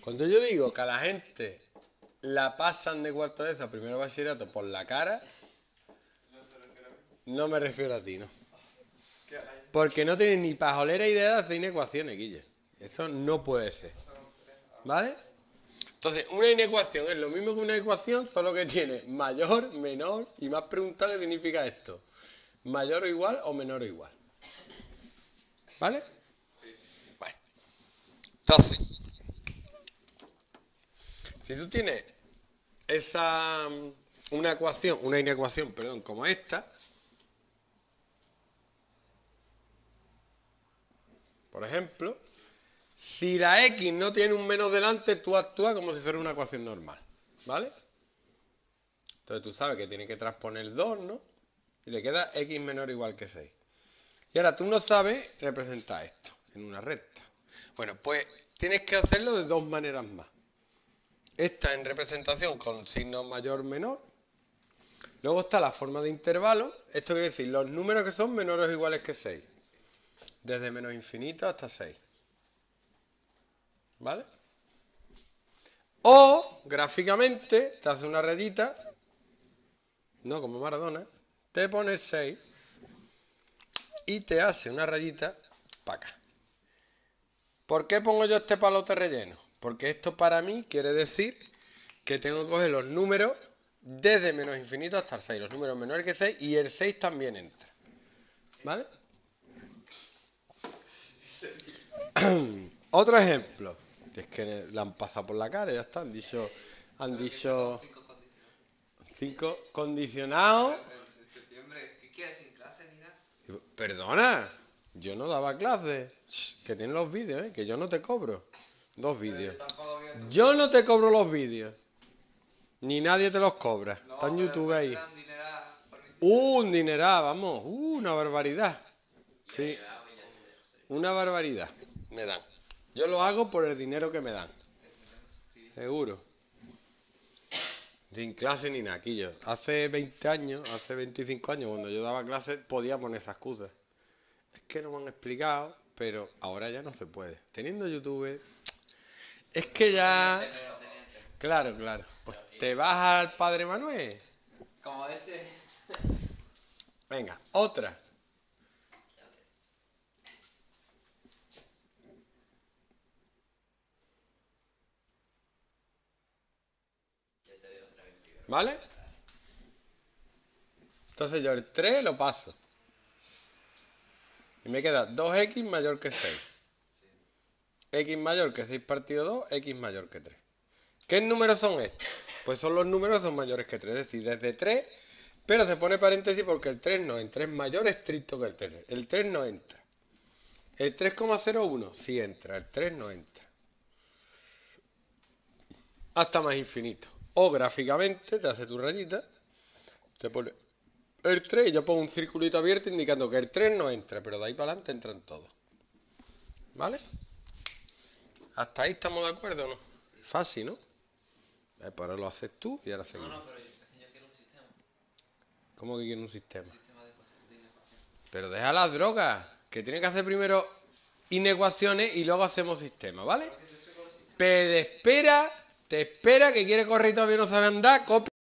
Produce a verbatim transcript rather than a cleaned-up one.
Cuando yo digo que a la gente la pasan de cuarto de eso a primero bachillerato por la cara, no me refiero a ti, ¿no? Porque no tienes ni pajolera idea de hacer inecuaciones, Guille. Eso no puede ser. ¿Vale? Entonces, una inecuación es lo mismo que una ecuación, solo que tiene mayor, menor y más preguntas qué significa esto. Mayor o igual o menor o igual. ¿Vale? Bueno. Entonces, si tú tienes esa una ecuación, una inecuación, perdón, como esta, por ejemplo, si la x no tiene un menos delante, tú actúas como si fuera una ecuación normal, ¿vale? Entonces tú sabes que tiene que transponer dos, ¿no? Y le queda x menor o igual que seis. Y ahora tú no sabes representar esto en una recta. Bueno, pues tienes que hacerlo de dos maneras más. Esta en representación con signo mayor menor. Luego está la forma de intervalo. Esto quiere decir los números que son menores o iguales que seis. Desde menos infinito hasta seis. ¿Vale? O, gráficamente, te hace una rayita, no como Maradona, te pones seis y te hace una rayita para acá. ¿Por qué pongo yo este palote relleno? Porque esto para mí quiere decir que tengo que coger los números desde menos infinito hasta el seis, los números menores que seis, y el seis también entra. ¿Vale? Otro ejemplo. Es que la han pasado por la cara y ya está. Han dicho, han dicho cinco condicionados. En septiembre, ¿qué quieres sin clase ni nada? Perdona, yo no daba clases. Que tienen los vídeos, ¿eh? Que yo no te cobro dos vídeos. Yo no te cobro los vídeos. Ni nadie te los cobra. No, está en YouTube ahí. Dan dineral por mi Uh, un dineral, vamos. Uh, una barbaridad. Sí. Una barbaridad me dan. Yo lo hago por el dinero que me dan. Seguro. Sin clase ni nada, Quillo. Hace veinte años, hace veinticinco años, cuando yo daba clases, podía poner esas excusas. Es que no me han explicado, pero ahora ya no se puede. Teniendo YouTube, es que ya... Claro, claro. Pues te vas al Padre Manuel. Como este. Venga, otra. ¿Vale? Entonces yo el tres lo paso. Y me queda dos equis mayor que seis. X mayor que seis partido dos, X mayor que tres. ¿Qué números son estos? Pues son los números que son mayores que tres. Es decir, desde tres, pero se pone paréntesis porque el tres no entra. Es mayor estricto que el tres. El tres no entra. El tres coma cero uno sí entra. El tres no entra. Hasta más infinito. O gráficamente te hace tu rayita. Te pone el tres y yo pongo un circulito abierto indicando que el tres no entra. Pero de ahí para adelante entran todos. ¿Vale? ¿Hasta ahí estamos de acuerdo o no? Fácil, ¿no? Eh, pues ahora lo haces tú y ahora seguimos. No, no, pero yo quiero un sistema. ¿Cómo que quiero un sistema? Un sistema de inecuación. Pero deja las drogas, que tiene que hacer primero inecuaciones y luego hacemos sistemas, ¿vale? Pero espera, te espera que quiere correr y todavía no sabe andar, copia.